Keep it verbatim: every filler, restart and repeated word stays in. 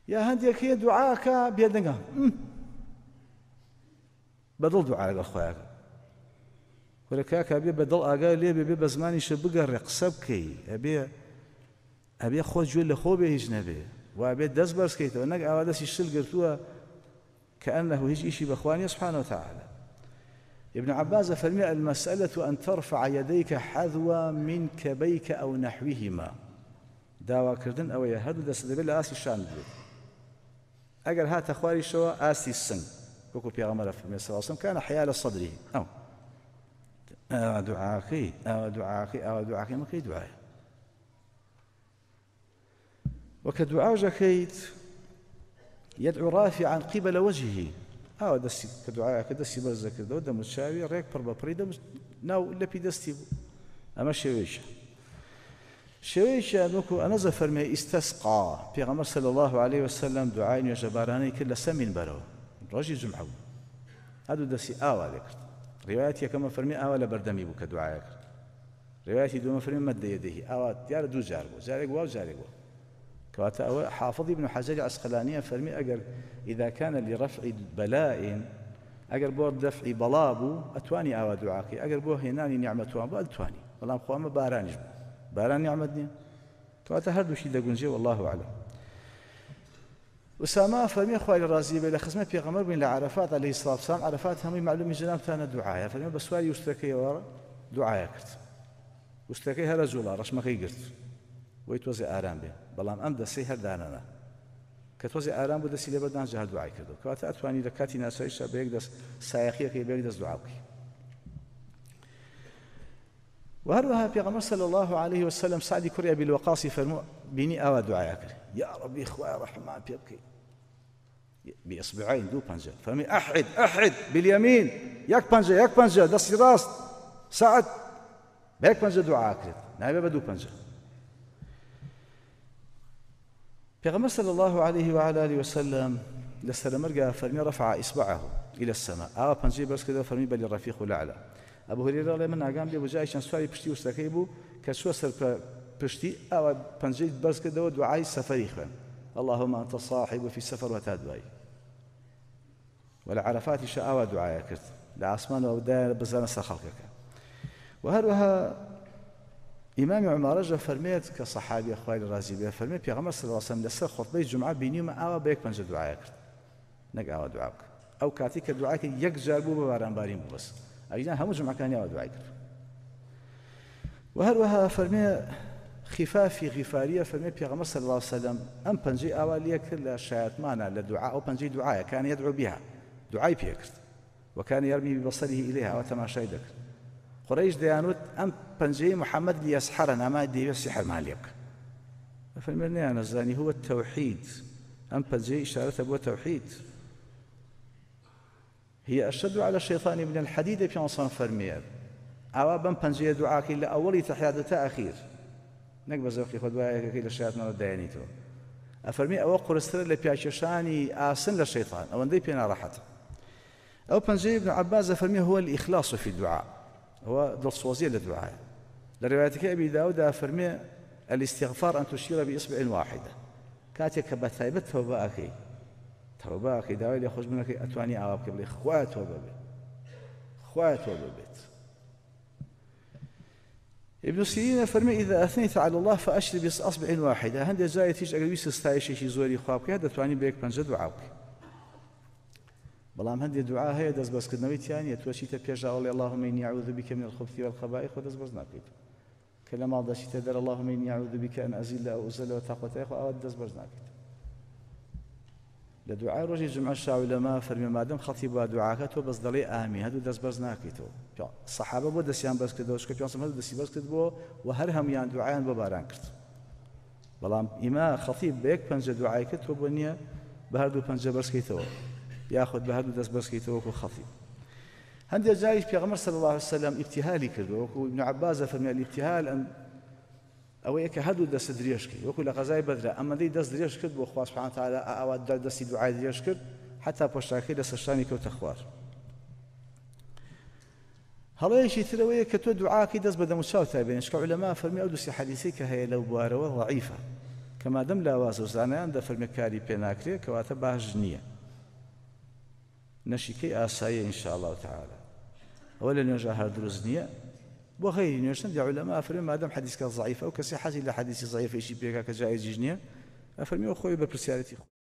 یا هەندێک هەیە دوعاکە بێدەنگە بەدڵ دوعا لەگەڵ خۆیانکە وەرە کاکە بێ بەدڵ ئاگای لێ بێ بێ بە زمانیشە بگەڕێ قسە بکەی ئەبێ ئەبێ خۆ گوێ لە خۆ بێ هیچ نەبێ وابێ دەست بەرزکەیتەوە نەک ئاوا دەستی شل گرتووە كأنه هیچ ئیشی بەخوانیە سبحانه وتعالى. ابن عباس فرمي المسألة أن ترفع يديك حذو من كبيك أو نحوهما داوا كردن أو يهدو دست دبل آسي شان بيت أجر هات أخواري شوا آسي السن وكو بيغمر فرمي صلى الله عليه وسلم كان حيال صدره أو أو دعاكي أو دعاكي أو دعاكي ما كي دعاء وكدعاء جكيت يدعو رافعا قبل وجهه أو دستي كدعاء كدستي برزة كده ودم الشاوي ريك بربا بريدة ناو لبي دستي أما شويشة شويشة نوكو أنا زفرمي استسقى في غمر صلى الله عليه وسلم دعاء يجباراني كل سمين برو رجي جمعه هذا دستي آوى ذكر روايتي كما فرمي آوى لبردمي بك دعاء روايتي دوما فرمي مد يديه آوى ديار دو جاربو جارق واو جارق واو كواتا حافظ ابن حجر العسقلاني فرمي أجر إذا كان لرفع بلاء أجر بور دفع بلابو أتواني أو دعاكي أجر بور هناني نعمة وان أتواني والله مخوام بارانج باران نعمتني كواتا هردو شي دقنجي والله أعلم. أسامة فرمي أخوالي الرازي بلا خزمة في غمر بين لعرفات عليه الصلاة والسلام عرفات هم معلوم جناب تانا دعايا فرمي بسوالي يشتركي ورا دعايا كرت يشتركي هرجولا رشمكي قرت ويتوزي آرام به بەڵام ئەم دەسەی هەردانەنا کە تۆزی ئارام بوو دەستی لێ بەردان جا هەر دوعای کردو کەواتە ئەتوانی لە کاتی ناساییشە بە یەک دەست سایەخیەکەی بە یەک دەست دوعا بکەی. وهروها پێغەمبەر صلی الله عليه وسلم سعدی کوڕی ئەبی الوەقاص فەرموو بینی ئاوا دوعای کرد یا ربی خوای ڕەحمان پێ بکەی بإصبعين دو پەنجە فەرمی ئەحد ئەحد باليمين یەک پەنجە یەک پەنجە دەستی ڕاست سعد بە یەک پەنجە دوعا کرد نابێ بە دوو پەنجە. پیغمبر صلى الله عليه وعلى آله وسلم لسر مرقى فرمي رفع إصبعه إلى السماء أو بنجي برس كذا فرمي بل الرفيق الأعلى. أبو هريرة لمن أقام بي وجاي شان سواري بشتي وستكيبو كسوى سر بشتي أو بنجي برس كذا ودعاء سفري خان اللهم أنت صاحب في السفر وتدعي ولا عرفات شاء دعاء كرت لعصمان ودار بزان خلقك. وهروها إمام عمر جا فرميت كصحابي أخواني الرازي بيه فرميت بيغمر صلى الله عليه وسلم لسر خطبة الجمعة بينيوم آوا بيك بنجا دعاء كرت نك آوا دعاء أو كاتيك دعاء يك جاربو بباران بارين بس أجنا هم جمعة كان آوا دعاء كرت. وهروها فرميت خفافي غفارية فرميت بيغمر صلى الله عليه وسلم أم بنجي آوا ليك لشايات مانا لدعاء أو بنجي دعاء كان يدعو بها دعاء بيكرت وكان يرمي ببصره إليها وتماشى ذكر قريش ديانوت أم بنجي محمد ليسحرنا ما دي يسحر مالك فالمرني أنا الزاني هو التوحيد أم بنجي إشارة أبو التوحيد هي أشد على الشيطان من الحديد في عنصان فرمير أو بم بنجي دعاك إلا أولي تحيادة أخير نقبل زوقي خدوايا كي للشياطين وديانيته أفرمي أو قرستر لبياششاني آسن للشيطان أو ندي بينا راحته أو بنجي ابن عباس أفرمي هو الإخلاص في الدعاء هو دلصوزية للدعاء. لروايتك أبي داود فرمي الاستغفار أن تشير بإصبع واحدة كاتك بثايبت توباكي توباكي داود يخرج منك أتواني أوابك بلي خواه توبا بيت خواه توبا بيت. ابن سيرين فرمي إذا أثنيت على الله فأشر بإصبع واحدة هندي جاية تيج أقربيس استايشي شي زوري خوابك هذا تواني بيك بنجد دعاوك بلام هندي دعاء هي دز بس كدنوي تاني توشيت بيجا أولي اللهم إني أعوذ بك من الخبث والخبائث ودز بس ناقيت كلام الله شيت در اللهم إني أعوذ بك أن أزل أو أزل وتقوى إخوة أو دز بس ناقيت لدعاء رجل جمع الشاوي لما فرمي ما دام خطيب دعاءته بس ضلي آمين هذا دز بس ناقيته الصحابة بود دسيان بس كدوش كبيان سمعوا دسي بس كدبوا وهرهم يان دعاء بباران كرت بلام إما خطيب بيك بنج دعاء كتب بنيا بهردو بنج بس كيتو ياخذ بهذا دس بس كيتوك خفي. هندي جايش بيغمر صلى الله عليه وسلم ابتهالي كردو ابن عباس فرمي الابتهال أن أو يك هدو دس دريشكي وكل غزاي بدر أما دي دس دريش كرد بخوا سبحانه وتعالى أو دس دعاء دريش كرد حتى بوشتاكي دس الشاني كوت أخوار. هلا يشي تروي كتو دعاء كي دس بدم الشاو تابين إشك علماء فرمي أو دس حديثي كهي لو بواروا ضعيفة کەمادەم لاوازە و زانایان دەفەرمێ کاری پێ ناکرێت کەواتە باش نییە نەشیکەی ئاساییە ئینشاءالله تعالى ئەوە لە نوێژە هەر دروست نییە بۆ غەیری نوێژ دی عولەما ئەفەرمێن مادەم حەدیثەکە ضەعیفە ئەو کەسێ حەزی لە حەدیثی ضەعیفەیشی پێکا کە جایز نییە ئەفەرمێ خۆی بە پرسیارەتی